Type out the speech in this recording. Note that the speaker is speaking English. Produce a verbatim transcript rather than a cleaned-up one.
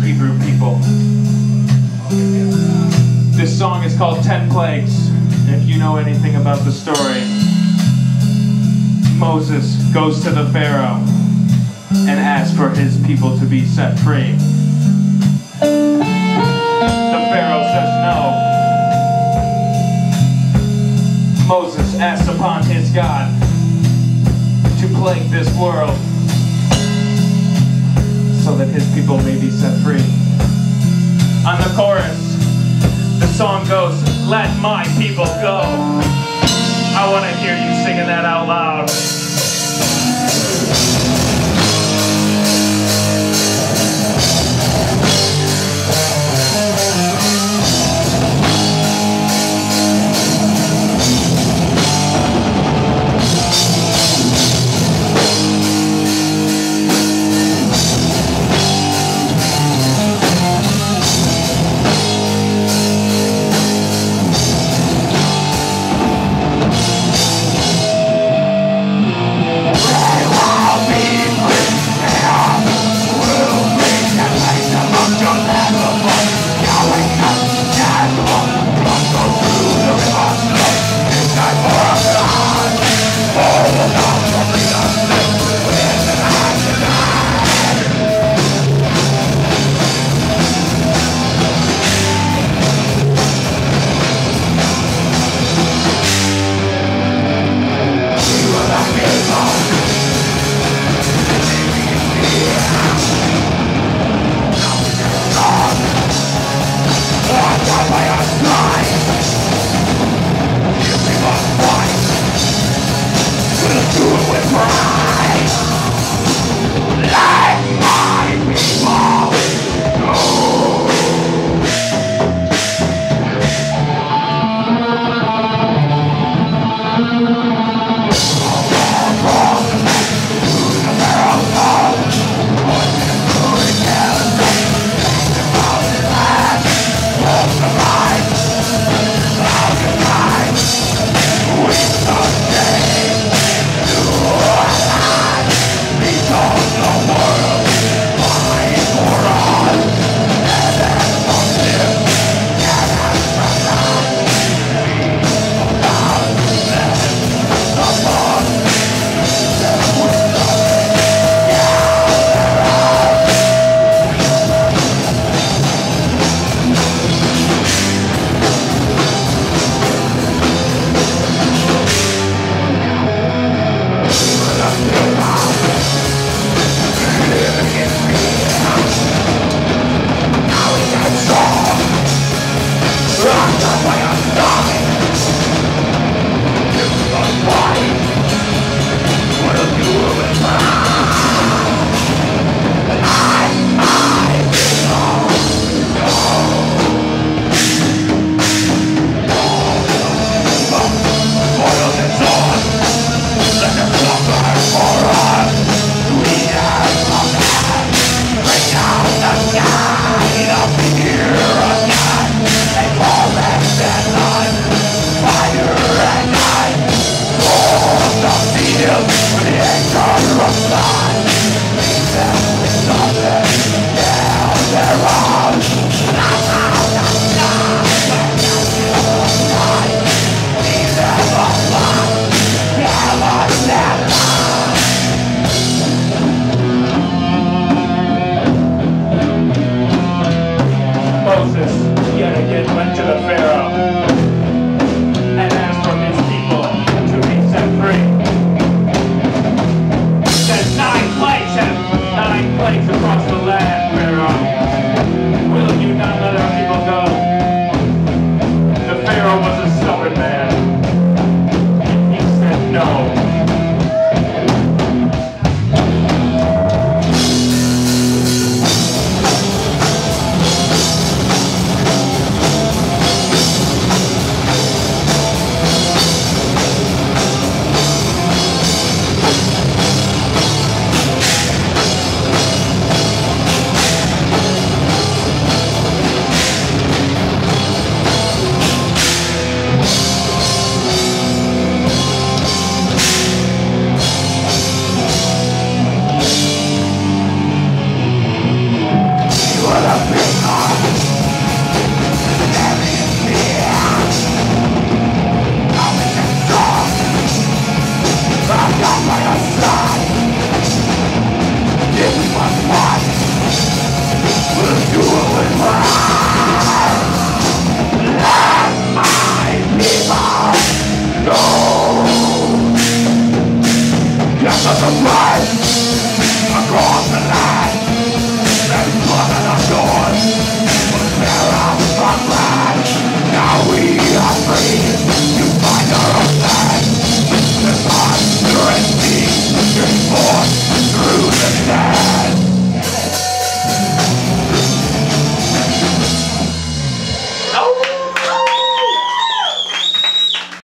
Hebrew people. This song is called Ten Plagues. If you know anything about the story, Moses goes to the Pharaoh and asks for his people to be set free. The Pharaoh says no. Moses asks upon his God to plague this world so that his people may be set free. On the chorus, the song goes, "Let my people go." I want to hear you singing that out loud. such a pride.